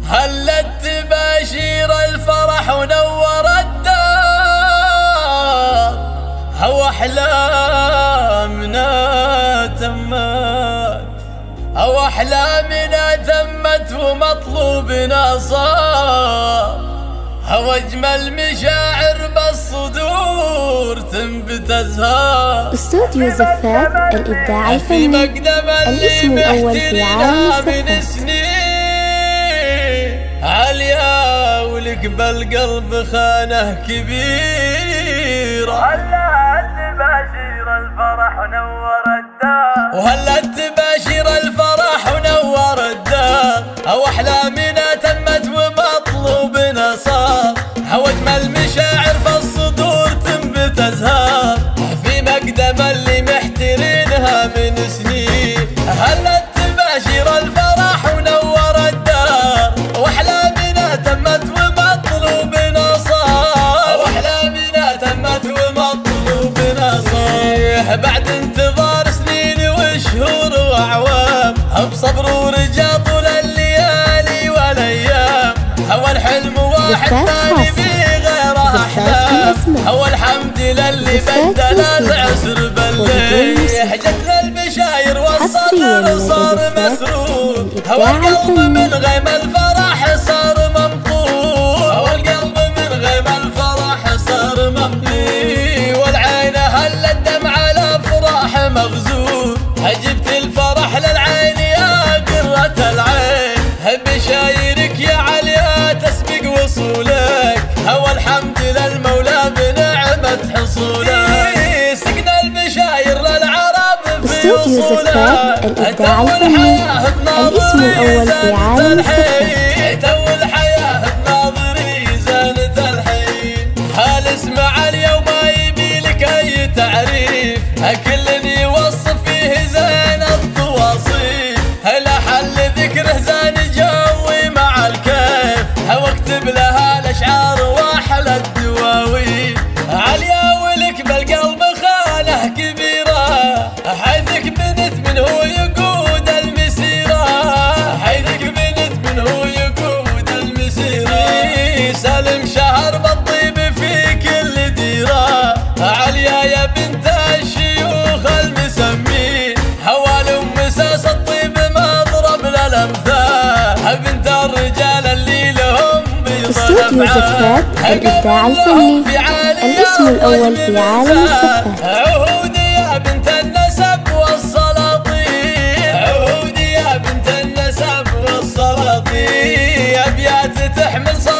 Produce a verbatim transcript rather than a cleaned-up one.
هلت تباشير الفرح ونور الدار، هو أحلامنا تمت، هو أحلامنا تمت ومطلوبنا صار، هو أجمل مشاعر بالصدور تنبت أزهار. استوديو زفات الإبداع الفني، الاسم الأول في عالم الزفات. عليا ولك بالقلب خانه كبيرة، وهلا تباشير الفرح ونور الدار، وهلا تباشير الفرح ونور الدار، هو أحلامنا تمت ومطلوبنا صار، هو أجمل مشاعر في الصدور تنبت أزهار، في مقدم اللي محترينها من سنين. هلا تباشير الفرح ونور الدار، وأحلامنا تمت ومطلوبنا صار، وأحلامنا تمت ومطلوبنا صار، بعد انتظار سنين وشهور وأعوام، بصبر ورجا طول الليالي والأيام، هو الحلم واحد ثاني في غيره أحلام، هو الحمد للي بدل العسر بالليل، جتنا البشاير والصدر صار مسرور، هو القلب من غيم الفرح صار ممطور، هو القلب من غيم الفرح صار ممطور، والعين هل الدمع على فرح مغزور، جبت الفرح للعين يا قرة العين، بشايرك يا عليا تسبق وصولك، هو الحمد للمولى بنعمة حصولك، سقنا البشاير للعرب في استوديو زفات الإبداع الفني، الاسم الأول في عالم الزفات. تو الحياة بناظري زانت الحين، حال اسمع اليوم ما يبي لك أي تعريف، كل يوصف فيه زين التواصيف، لحل ذكره زين جوي مع الكيف، واكتب لها الاشعار واحلى الدواوين، عليا ولك بالقلب خانه كبيره، حيثك بنت من هو يقود المسيره، حيثك بنت من هو يقود المسيره، سالم شهر بالطيب في كل ديره، عليا يا بنت الشيوخ المسمين، حوال مساس الطيب مضرب للامثال، بنت الرجال اللي لهم استوديو زفات الإبداع الفني، الاسم الأول في عالم الزفات. عهودي يا بنت النسب والسلاطين، عهودي يا بنت النسب والسلاطين، أبيات تحمل